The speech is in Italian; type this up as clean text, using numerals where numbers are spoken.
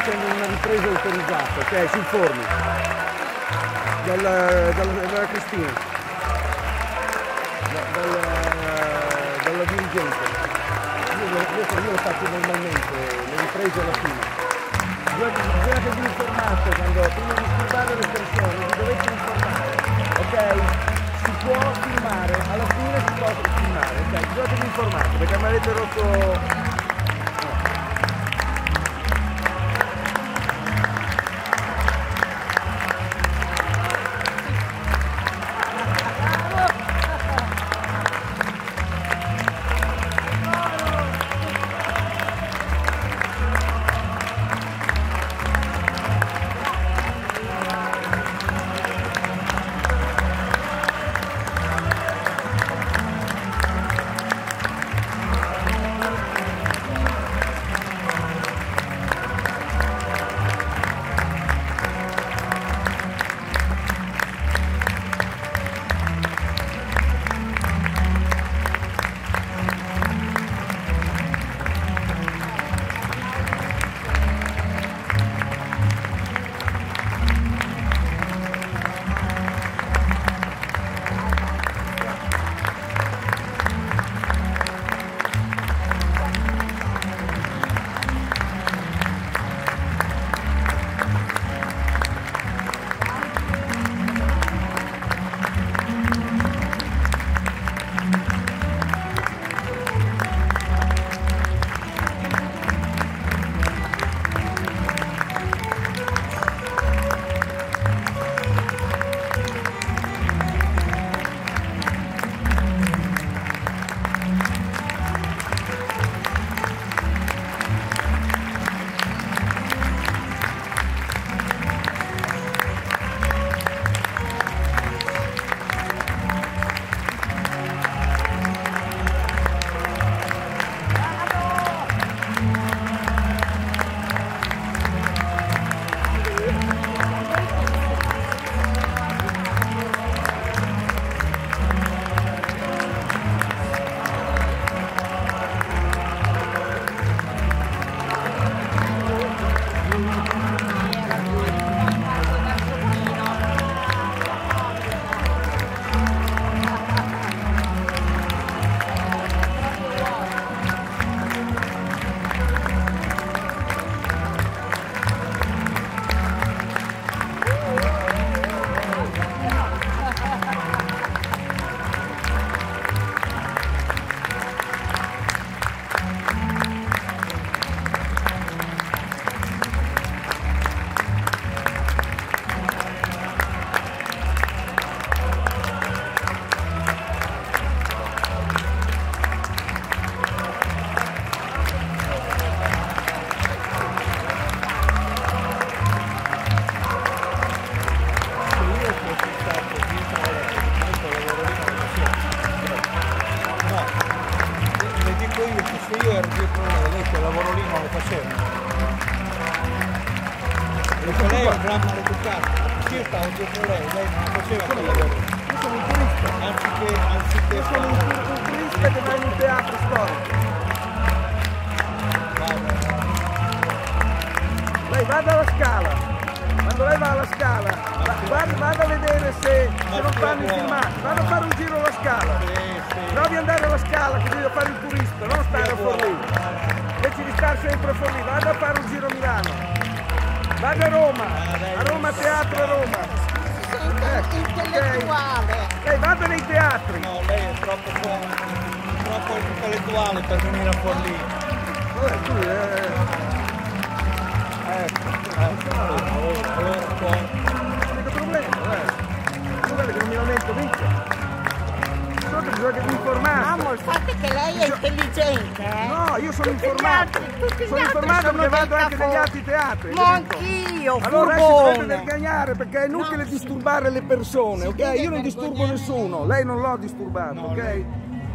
facendo una ripresa autorizzata, ok, sul Forni, dalla Cristina, dalla dirigente. Io lo faccio normalmente, le riprese alla fine. Bisogna che vi informate quando prima di disturbare le persone, vi dovete informare, ok? Si può filmare, alla fine si può filmare, ok? Bisogna che vi informate perché mi avete rotto. Io ero dietro lei, lei quel lavoro lì non lo faceva. Perché lei è un gran maleducato. Io stavo dietro lei non faceva quel lavoro. Io sono un turista. Anziché Io sono un turista che va in un teatro storico. Lei vada alla Scala. Quando lei va alla Scala, vada a vedere se non fanno i filmati. Vada a fare un giro alla Scala. Provi ad andare alla Scala, così da fare il turista, non stare a Forlì. Invece di stare sempre a Forlì, vada a fare un giro a Milano. Vada a Roma Teatro a Roma. Intellettuale. Lei vada nei teatri. No, lei è troppo intellettuale per venire a Forlì. Vabbè, tu Allora, non c'è problema, guarda che non mi lamento mica. Solo che bisogna che vi informate. Mamma, il fatto è che lei è intelligente, eh? No, io sono Tutti gli informato. altri- tutti gli Sono altri informato sono perché dei vado anche negli cafoni. altri teatri. Ma capito? anch'io, Allora adesso dovete furbone. vergognare perché è inutile No, disturbare le persone, ok? deve Io non disturbo vergognare. nessuno, lei non l'ho disturbato, No, ok? lei-